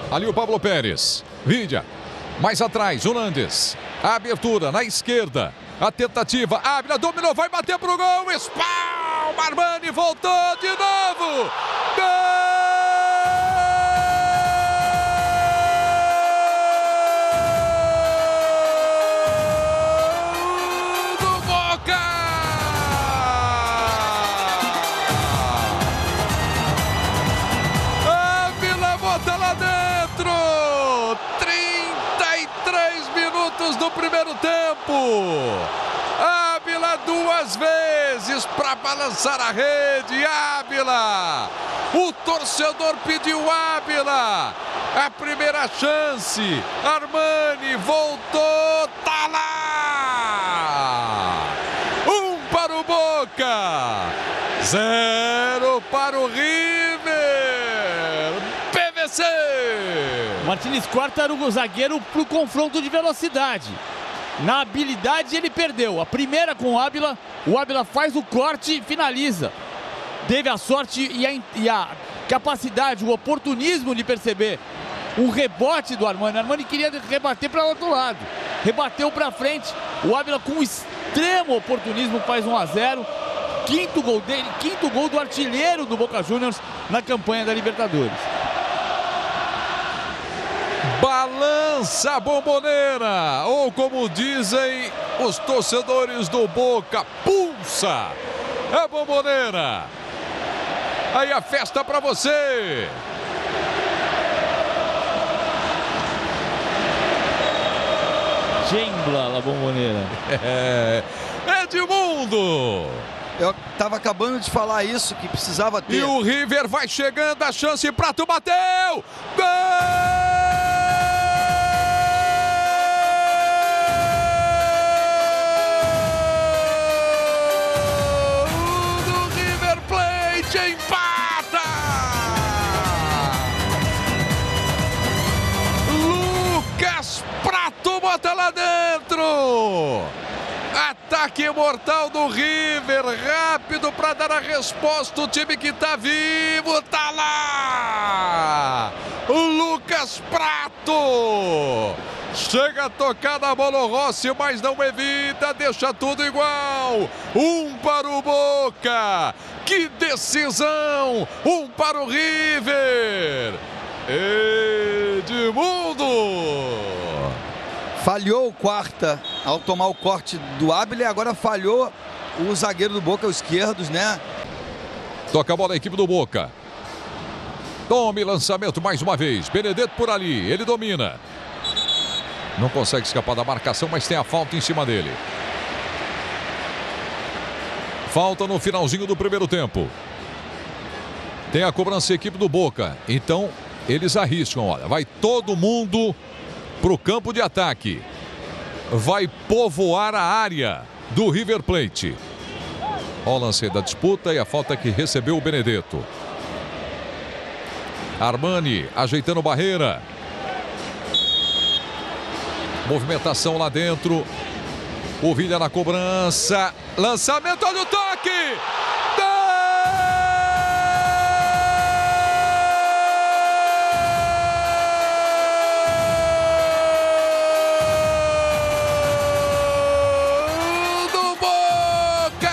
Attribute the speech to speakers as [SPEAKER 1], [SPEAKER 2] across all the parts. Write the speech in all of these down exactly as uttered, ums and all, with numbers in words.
[SPEAKER 1] Ali o Pablo Pérez. Vidia. Mais atrás, o Nandes. A abertura na esquerda. A tentativa. Ávila dominou, vai bater pro gol. Espalma. Armani voltou de novo. Gol!
[SPEAKER 2] Do primeiro tempo, Ávila duas vezes para balançar a rede. Ávila, o torcedor pediu Ávila, a primeira chance. Armani voltou, tá lá. Um para o Boca, zero para o River. P V C.
[SPEAKER 3] Martínez corta o zagueiro para o confronto de velocidade. Na habilidade ele perdeu. A primeira com o Ávila, o Ávila faz o corte e finaliza. Teve a sorte e a, e a capacidade, o oportunismo de perceber um rebote do Armani. O Armani queria rebater para o outro lado. Rebateu para frente. O Ávila com extremo oportunismo faz um a zero. Quinto gol dele, quinto gol do artilheiro do Boca Juniors na campanha da Libertadores.
[SPEAKER 2] Balança a Bombonera, ou como dizem os torcedores do Boca, pulsa a Bombonera. Aí a festa para você.
[SPEAKER 3] Gembla a Bombonera.
[SPEAKER 2] É, Edmundo.
[SPEAKER 4] Eu tava acabando de falar isso, que precisava ter.
[SPEAKER 2] E o River vai chegando, a chance, Prato bateu. Gol! Empata! Lucas Prato bota lá dentro. Ataque mortal do River, rápido para dar a resposta. O time que tá vivo tá lá. O Lucas Prato chega a tocar na bola o Rossi, mas não evita, deixa tudo igual. Um para o Boca. Que decisão! Um para o River. Edmundo.
[SPEAKER 4] Falhou o quarta ao tomar o corte do Ávila e agora falhou o zagueiro do Boca, os esquerdos, né?
[SPEAKER 1] Toca a bola a equipe do Boca. Tome lançamento mais uma vez. Benedetto por ali, ele domina. Não consegue escapar da marcação, mas tem a falta em cima dele. Falta no finalzinho do primeiro tempo. Tem a cobrança da equipe do Boca. Então, eles arriscam. Olha, vai todo mundo para o campo de ataque. Vai povoar a área do River Plate. Olha o lance da disputa e a falta que recebeu o Benedetto. Armani ajeitando barreira. Movimentação lá dentro. O Villa na cobrança. Lançamento, olha o toque! Gol do Boca!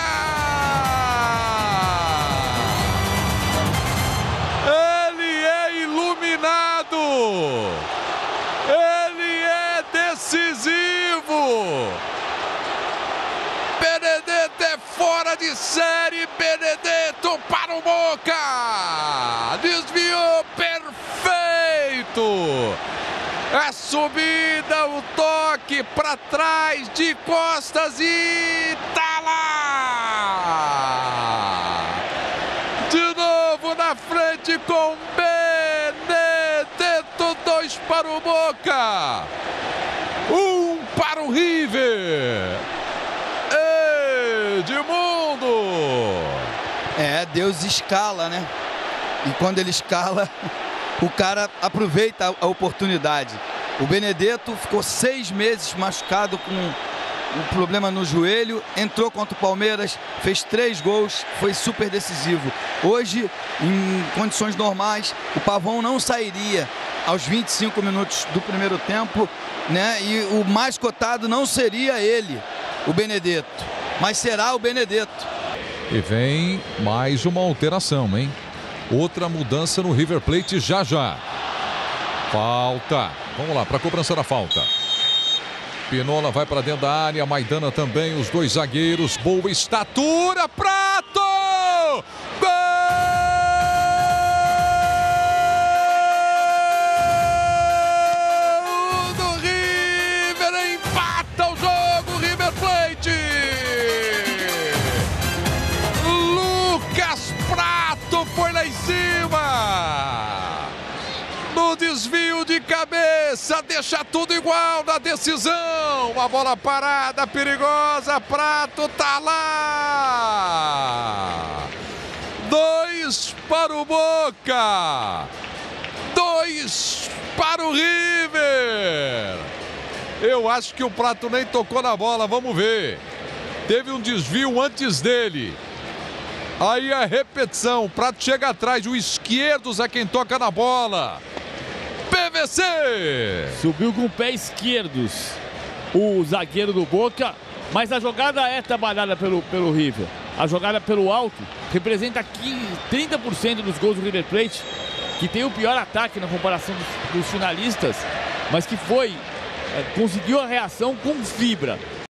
[SPEAKER 1] Ele é iluminado! Ele é decisivo! Benedetto é fora de série. Benedetto para o Boca. Desviou perfeito. A subida, o toque para trás de costas e tá lá. De novo na frente com Benedetto. Dois para o Boca. Um para o River. Edmundo.
[SPEAKER 4] É, Deus escala, né? E quando ele escala, o cara aproveita a oportunidade. O Benedetto ficou seis meses machucado com um problema no joelho, entrou contra o Palmeiras, fez três gols, foi super decisivo. Hoje, em condições normais, o Pavão não sairia aos vinte e cinco minutos do primeiro tempo, né? E o mais cotado não seria ele, o Benedetto, mas será o Benedetto.
[SPEAKER 1] E vem mais uma alteração, hein? Outra mudança no River Plate já já. Falta. Vamos lá, para a cobrança da falta. Pinola vai para dentro da área, Maidana também, os dois zagueiros, boa estatura, Prato! Gol do River, empata o jogo, River Plate! Lucas Prato foi lá em cima! No desvio de cabeça, deixa tudo igual na decisão. Uma bola parada, perigosa, Prato tá lá. Dois para o Boca. Dois para o River. Eu acho que o Prato nem tocou na bola, vamos ver. Teve um desvio antes dele. Aí a repetição, o Prato chega atrás, o esquerdo é quem toca na bola. P V C!
[SPEAKER 3] Subiu com o pé esquerdo o zagueiro do Boca, mas a jogada é trabalhada pelo, pelo River. A jogada pelo alto representa quinze, trinta por cento dos gols do River Plate, que tem o pior ataque na comparação dos, dos finalistas, mas que foi, é, conseguiu a reação com fibra.